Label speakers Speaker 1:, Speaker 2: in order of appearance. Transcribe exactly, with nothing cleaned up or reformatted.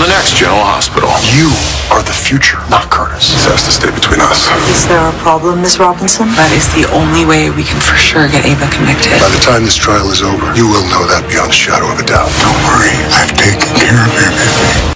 Speaker 1: next, General Hospital.
Speaker 2: You are the future, not Curtis. This has to stay between us.
Speaker 3: Is there a problem, Miss Robinson?
Speaker 4: That is the only way we can for sure get Ava convicted.
Speaker 2: By the time this trial is over, you will know that beyond a shadow of a doubt.
Speaker 5: Don't worry, I've taken care of everything.